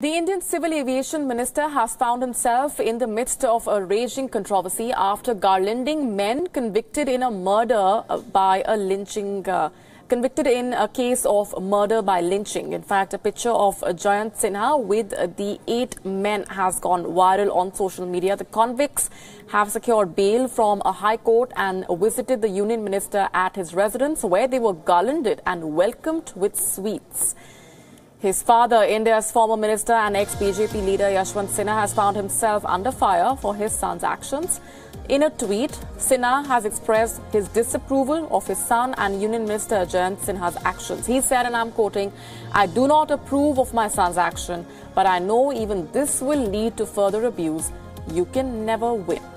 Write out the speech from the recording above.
The Indian Civil Aviation Minister has found himself in the midst of a raging controversy after garlanding men convicted in a case of murder by lynching. In fact, a picture of Jayant Sinha with the 8 men has gone viral on social media. The convicts have secured bail from a high court and visited the union minister at his residence, where they were garlanded and welcomed with sweets. His father, India's former minister and ex-BJP leader Jayant Sinha, has found himself under fire for his son's actions. In a tweet, Sinha has expressed his disapproval of his son and Union Minister Jayant Sinha's actions. He said, and I'm quoting, "I do not approve of my son's action, but I know even this will lead to further abuse. You can never win."